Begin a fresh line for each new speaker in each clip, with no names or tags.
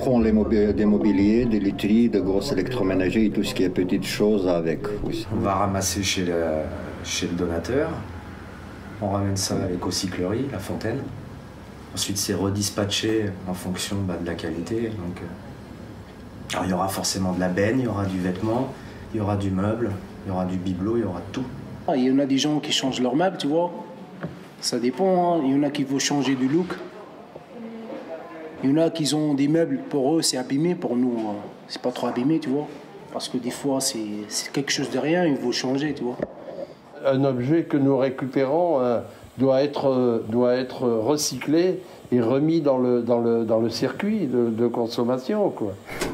prend des mobiliers, des literies, de grosses électroménagers et tout ce qui est petites choses avec. Oui.
On va ramasser chez le donateur. On ramène ça à l'éco-cyclerie, la fontaine. Ensuite, c'est redispatché en fonction de la qualité. Donc, alors, il y aura forcément de la benne, il y aura du vêtement, il y aura du meuble, il y aura du bibelot, il y aura tout.
Il y en a des gens qui changent leur meuble, tu vois. Ça dépend, hein. Il y en a qui vont changer du look. Il y en a qui ont des meubles, pour eux c'est abîmé, pour nous c'est pas trop abîmé, tu vois. Parce que des fois c'est quelque chose de rien, il faut changer, tu vois.
Un objet que nous récupérons doit être recyclé et remis dans le circuit de consommation, quoi.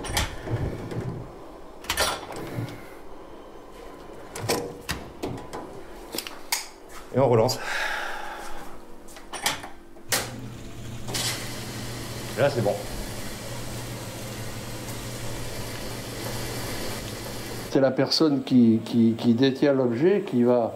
Et on relance. Et là, c'est bon.
C'est la personne qui détient l'objet qui va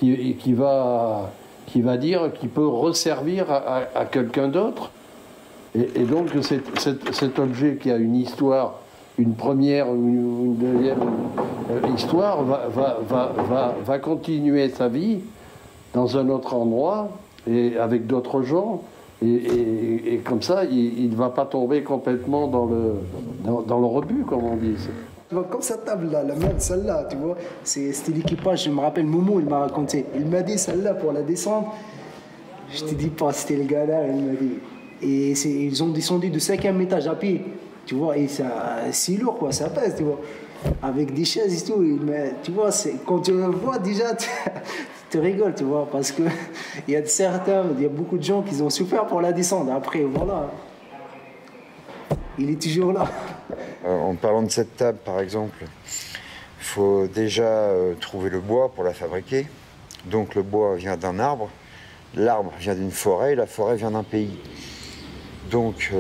dire qu'il peut resservir à quelqu'un d'autre. Et donc cet objet qui a une histoire, une première ou une deuxième histoire, va continuer sa vie dans un autre endroit et avec d'autres gens. Et comme ça, il ne va pas tomber complètement dans le rebut, comme on dit.
Comme cette table-là, la même, celle-là, tu vois, c'était l'équipage, je me rappelle, Momo, il m'a raconté. Il m'a dit, celle-là, pour la descente, je te dis pas, c'était le gars là, il m'a dit. Et ils ont descendu du 5e étage à pied, tu vois, et c'est lourd, quoi, ça pèse, tu vois. Avec des chaises et tout, tu vois, quand tu le vois déjà, tu rigoles, tu vois, parce que il y a beaucoup de gens qui ont souffert pour la descente. Après, voilà, il est toujours là.
En parlant de cette table, par exemple, il faut déjà trouver le bois pour la fabriquer. Donc le bois vient d'un arbre, l'arbre vient d'une forêt, et la forêt vient d'un pays. Donc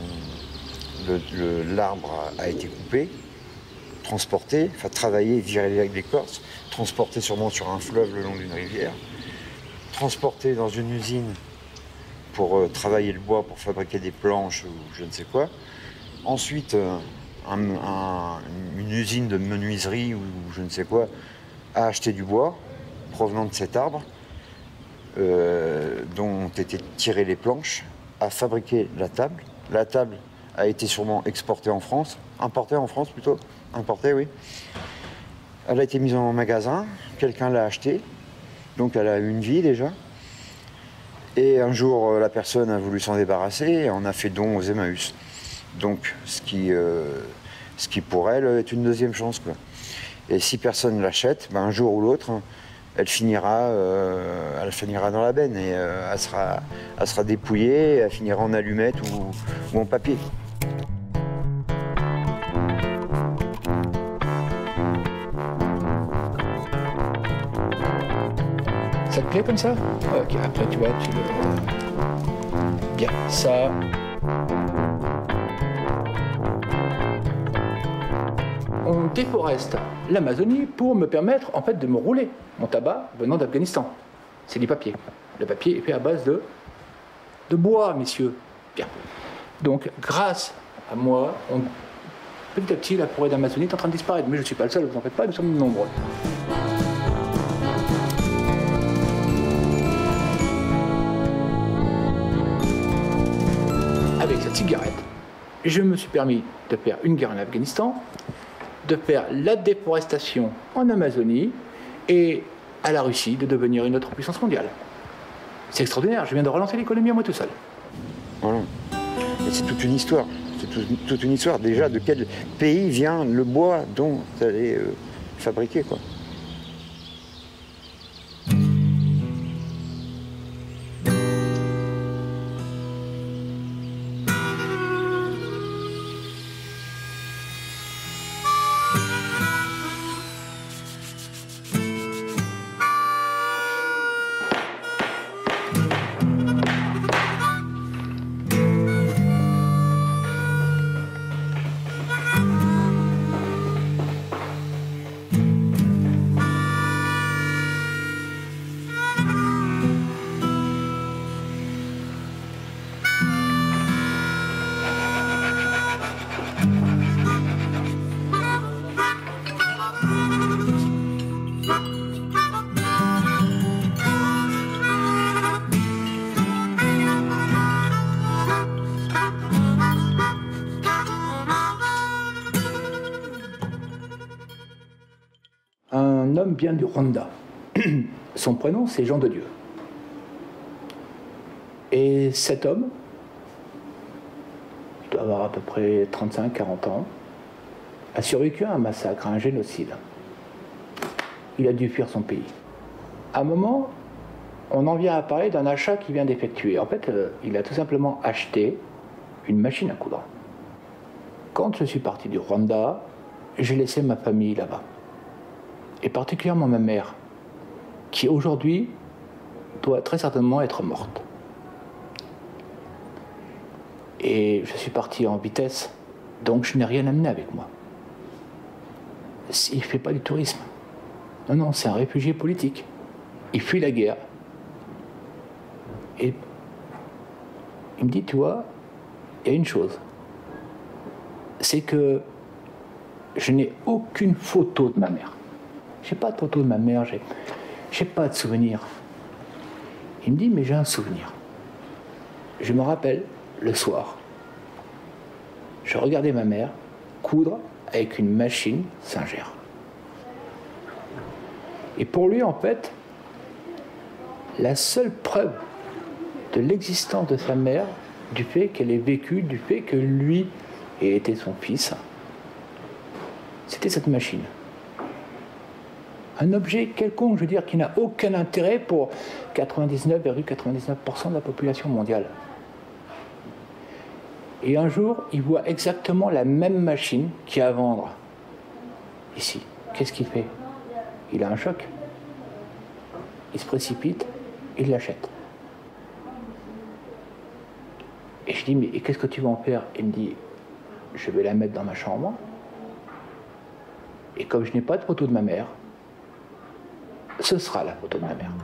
l'arbre a été coupé, transporté, enfin travaillé, viré l'écorce, transporté sûrement sur un fleuve le long d'une rivière, transporté dans une usine pour travailler le bois, pour fabriquer des planches ou je ne sais quoi. Ensuite, une usine de menuiserie ou je ne sais quoi a acheté du bois provenant de cet arbre dont ont été tirées les planches, a fabriqué la table. La table a été sûrement exportée en France, importée en France plutôt, importée, oui. Elle a été mise en magasin, quelqu'un l'a achetée, donc elle a eu une vie déjà. Et un jour, la personne a voulu s'en débarrasser et en a fait don aux Emmaüs. Donc, ce qui pour elle est une deuxième chance, quoi. Et si personne l'achète, ben, un jour ou l'autre, elle finira dans la benne et elle sera dépouillée, elle finira en allumettes ou en papier.
Ça te plaît comme ça? Ok, après tu vois, tu le... Bien, ça... On déforeste l'Amazonie pour me permettre en fait de me rouler mon tabac venant d'Afghanistan. C'est du papier. Le papier est fait à base de bois, messieurs. Bien. Donc, grâce à moi, petit à petit, la forêt d'Amazonie est en train de disparaître. Mais je ne suis pas le seul, vous en faites pas, nous sommes nombreux. Avec cette cigarette, je me suis permis de faire une guerre en Afghanistan, de faire la déforestation en Amazonie et à la Russie de devenir une autre puissance mondiale. C'est extraordinaire, je viens de relancer l'économie à moi tout seul.
Voilà. Et c'est toute une histoire. C'est toute une histoire. Déjà, de quel pays vient le bois dont vous allez fabriquer, quoi.
vient du Rwanda. Son prénom, c'est Jean de Dieu. Et cet homme, il doit avoir à peu près 35-40 ans, a survécu à un massacre, à un génocide. Il a dû fuir son pays. À un moment, on en vient à parler d'un achat qu'il vient d'effectuer. En fait, il a tout simplement acheté une machine à coudre. Quand je suis parti du Rwanda, j'ai laissé ma famille là-bas. Et particulièrement ma mère, qui aujourd'hui doit très certainement être morte. Et je suis parti en vitesse, donc je n'ai rien amené avec moi. Il ne fait pas du tourisme. Non, non, c'est un réfugié politique. Il fuit la guerre. Et il me dit, tu vois, il y a une chose. C'est que je n'ai aucune photo de ma mère. Je n'ai pas de photo de ma mère, j'ai pas de souvenir. Il me dit, mais j'ai un souvenir. Je me rappelle, le soir, je regardais ma mère coudre avec une machine Singer. Et pour lui, en fait, la seule preuve de l'existence de sa mère, du fait qu'elle ait vécu, du fait que lui ait été son fils, c'était cette machine. Un objet quelconque, je veux dire, qui n'a aucun intérêt pour 99,99% de la population mondiale. Et un jour, il voit exactement la même machine qu'il y a à vendre ici. Qu'est-ce qu'il fait? Il a un choc. Il se précipite, il l'achète. Et je dis, mais qu'est-ce que tu vas en faire? Il me dit, je vais la mettre dans ma chambre. Et comme je n'ai pas de photo de ma mère, ce sera la photo de ma mère.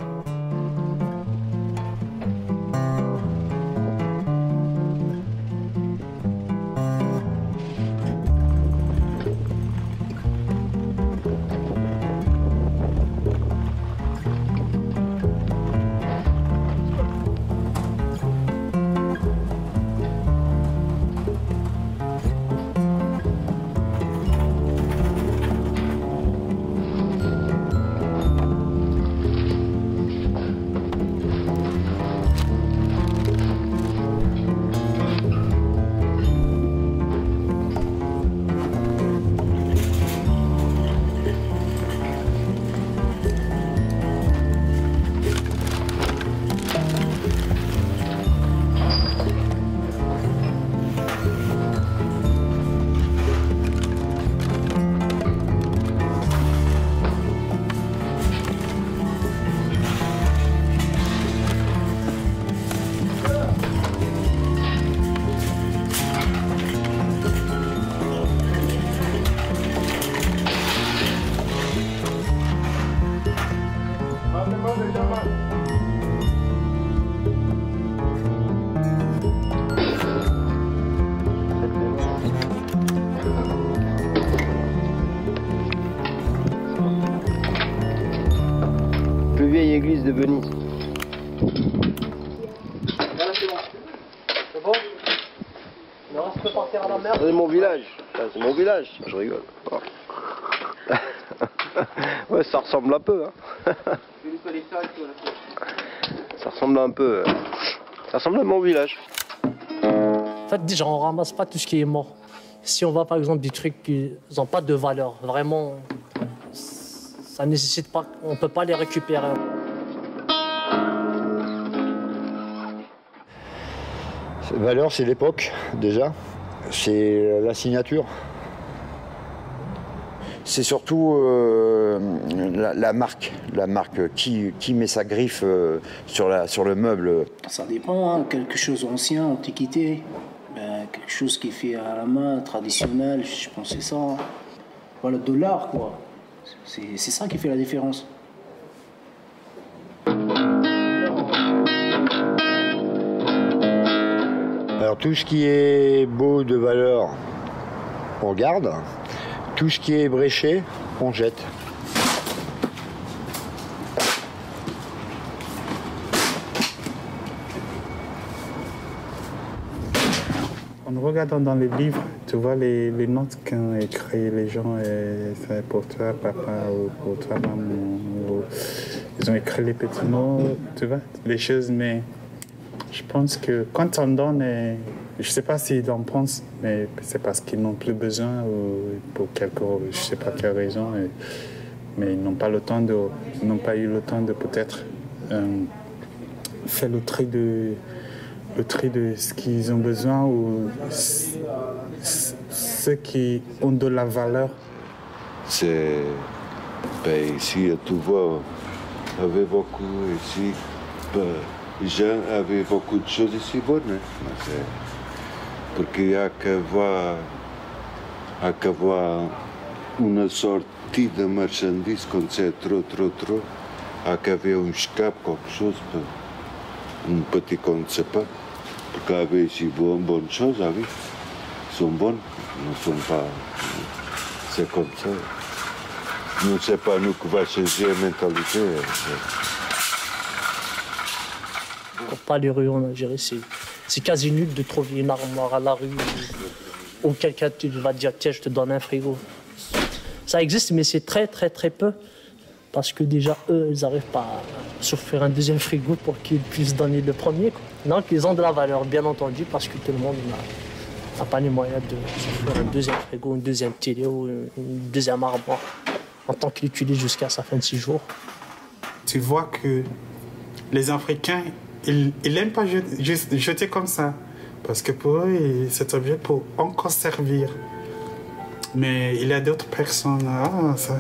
Plus vieille église de Venise.
Voilà, c'est bon. C'est bon? Non, je peux partir à la mer.
C'est mon village. C'est mon village. Je rigole. Oh. Ouais, ça ressemble un peu. Hein. Ça ressemble un peu. Ça ressemble à mon village.
En fait, déjà, on ramasse pas tout ce qui est mort. Si on voit par exemple des trucs qui n'ont pas de valeur, vraiment, ça nécessite pas, on peut pas les récupérer.
Valeur, c'est l'époque, déjà. C'est la signature. C'est surtout la marque qui met sa griffe sur le meuble.
Ça dépend, hein. Quelque chose d'ancien, antiquité, ben, quelque chose qui est fait à la main, traditionnel, je pense que c'est ça. Hein. Voilà, de l'art, quoi. C'est ça qui fait la différence.
Alors tout ce qui est beau de valeur, on garde. Tout ce qui est bréché, on jette.
En regardant dans les livres Tu vois les notes qu'ont écrit les gens, c'est pour toi, papa, ou pour toi, maman. Ils ont écrit les petits mots, tu vois, les choses, mais je pense que quand on donne, je ne sais pas s'ils en pensent, mais c'est parce qu'ils n'ont plus besoin ou pour quelque, je ne sais pas quelle raison, mais ils n'ont pas le temps ils n'ont pas eu le temps de peut-être faire le tri de ce qu'ils ont besoin ou ceux qui ont de la valeur.
C'est ici, tu vois, avait beaucoup ici. Les gens avaient beaucoup de choses ici bonnes. Parce qu'il n'y a qu'à voir une sortie de marchandises quand c'est trop. Il y a qu'à avoir un escape, quelque chose, un petit qu'on ne sait pas. Parce qu'il y avait ici bonnes choses, oui. Ils sont bonnes, ne sont pas. C'est comme ça. Nous, ne sais pas nous qui va changer la mentalité.
Pas les rues en Algérie, c'est quasi nul de trouver une armoire à la rue ou quelqu'un va dire tiens je te donne un frigo. Ça existe mais c'est très peu parce que déjà eux ils n'arrivent pas à s'offrir un deuxième frigo pour qu'ils puissent donner le premier. Donc ils ont de la valeur bien entendu parce que tout le monde n'a pas les moyens de s'offrir un deuxième frigo, une deuxième télé ou une deuxième armoire en tant qu'il utilise jusqu'à sa fin de 6 jours.
Tu vois que les Africains ils n'aiment pas juste jeter comme ça. Parce que pour eux, cet objet peut encore servir. Mais il y a d'autres personnes. Ça.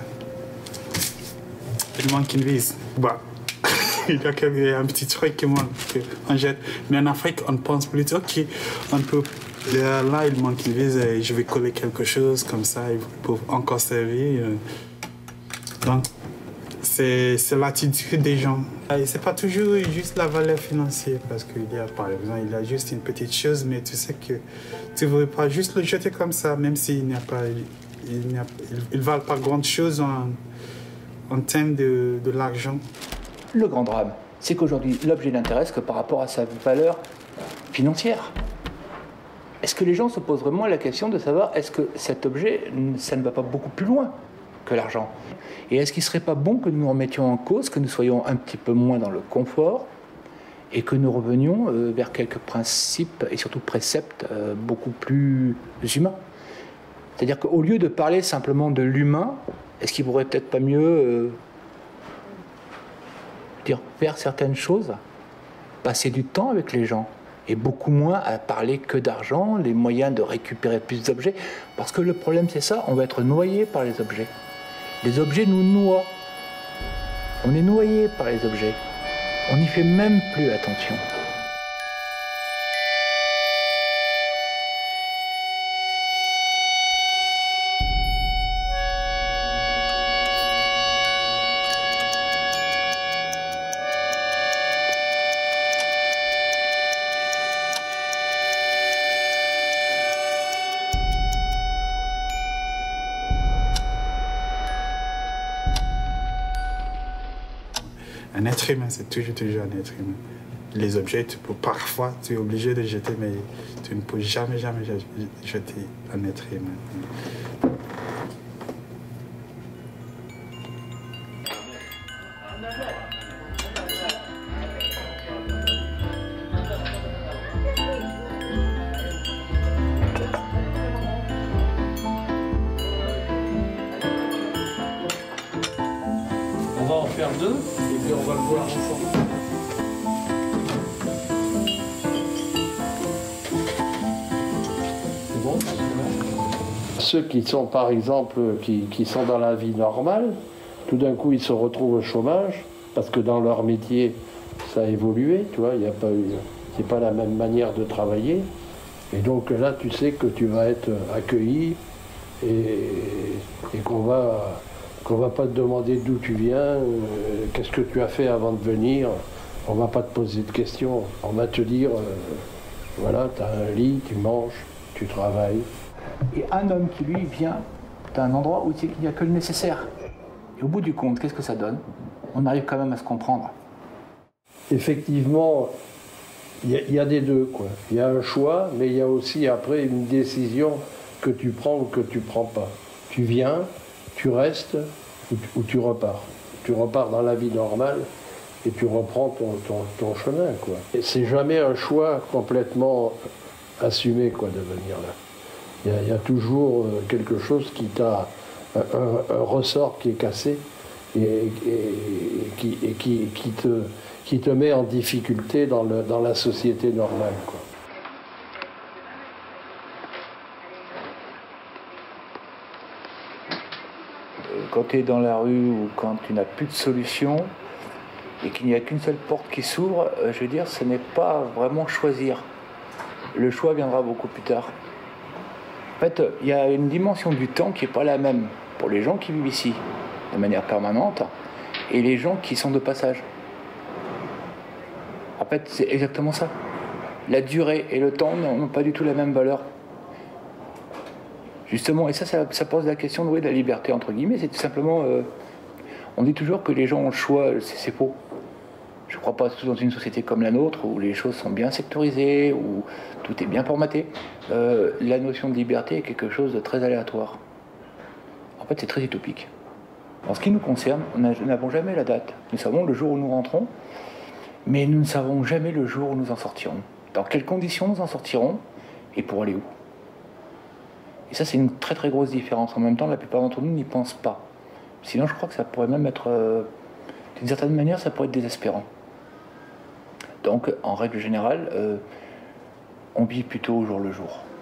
Il manque une vis. Bah, il y a un petit truc qui manque, qu'on jette. Mais en Afrique, on pense plutôt qu'on peut. Là, il manque une vis et je vais coller quelque chose comme ça. Il peut encore servir. Donc, c'est l'attitude des gens. Et c'est pas toujours juste la valeur financière, parce qu'il y a, par exemple, il y a juste une petite chose, mais tu sais que tu ne veux pas juste le jeter comme ça, même s'il n'y a pas, il valent pas grand-chose en termes de l'argent.
Le grand drame, c'est qu'aujourd'hui, l'objet n'intéresse que par rapport à sa valeur financière. Est-ce que les gens se posent vraiment la question de savoir est-ce que cet objet, ça ne va pas beaucoup plus loin que l'argent? Et est-ce qu'il ne serait pas bon que nous nous remettions en cause, que nous soyons un petit peu moins dans le confort et que nous revenions vers quelques principes et surtout préceptes beaucoup plus humains? C'est-à-dire qu'au lieu de parler simplement de l'humain, est-ce qu'il ne pourrait peut-être pas mieux faire certaines choses, passer du temps avec les gens et beaucoup moins à parler que d'argent, les moyens de récupérer plus d'objets? Parce que le problème c'est ça, on va être noyé par les objets. Les objets nous noient. On est noyé par les objets. On n'y fait même plus attention.
Un être humain, c'est toujours un être humain. Les objets, parfois, tu es obligé de jeter, mais tu ne peux jamais jeter un être humain.
On va en faire 2 et puis on va le voir ensemble. C'est bon? Ceux qui sont par exemple, qui sont dans la vie normale, tout d'un coup ils se retrouvent au chômage parce que dans leur métier ça a évolué, tu vois, il n'y a pas eu, c'est pas la même manière de travailler. Et donc là tu sais que tu vas être accueilli et qu'on va pas te demander d'où tu viens, qu'est-ce que tu as fait avant de venir. On va pas te poser de questions. On va te dire, voilà, tu as un lit, tu manges, tu travailles.
Et un homme qui, lui, vient d'un endroit où il n'y a que le nécessaire. Et au bout du compte, qu'est-ce que ça donne? On arrive quand même à se comprendre.
Effectivement, il y a des deux, quoi. Il y a un choix, mais il y a aussi après une décision que tu prends ou que tu prends pas. Tu viens, tu restes ou tu repars. Tu repars dans la vie normale et tu reprends ton chemin, quoi. Et c'est jamais un choix complètement assumé, quoi, de venir là. Il y a toujours quelque chose qui t'a... un ressort qui est cassé et qui te met en difficulté dans la société normale, quoi.
Quand tu es dans la rue ou quand tu n'as plus de solution et qu'il n'y a qu'une seule porte qui s'ouvre, je veux dire, ce n'est pas vraiment choisir. Le choix viendra beaucoup plus tard. En fait, il y a une dimension du temps qui n'est pas la même pour les gens qui vivent ici de manière permanente et les gens qui sont de passage. En fait, c'est exactement ça. La durée et le temps n'ont pas du tout la même valeur. Justement, et ça pose la question de la liberté, entre guillemets, c'est tout simplement... on dit toujours que les gens ont le choix, c'est faux. Je ne crois pas dans une société comme la nôtre, où les choses sont bien sectorisées, où tout est bien formaté. La notion de liberté est quelque chose de très aléatoire. En fait, c'est très utopique. En ce qui nous concerne, nous n'avons jamais la date. Nous savons le jour où nous rentrons, mais nous ne savons jamais le jour où nous en sortirons. Dans quelles conditions nous en sortirons, et pour aller où. Et ça, c'est une très très grosse différence. En même temps, la plupart d'entre nous n'y pensent pas. Sinon, je crois que ça pourrait même être... d'une certaine manière, ça pourrait être désespérant. Donc, en règle générale, on vit plutôt au jour le jour.